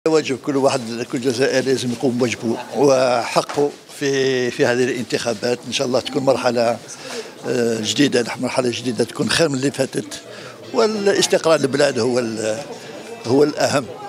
واجب كل جزائري لازم يقوم بواجبه وحقه في هذه الانتخابات. ان شاء الله تكون مرحله جديده، مرحله جديده تكون خير من اللي فاتت، والاستقرار البلاد هو الأهم.